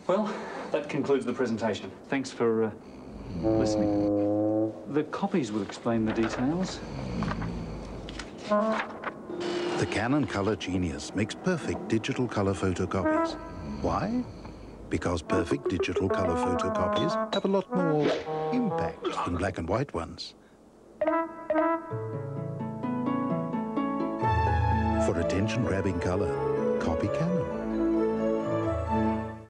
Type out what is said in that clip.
Well, that concludes the presentation. Thanks for listening. The copies will explain the details. The Canon Colour Genius makes perfect digital colour photocopies. Why? Because perfect digital colour photocopies have a lot more impact than black and white ones. For attention-grabbing colour, copy Canon.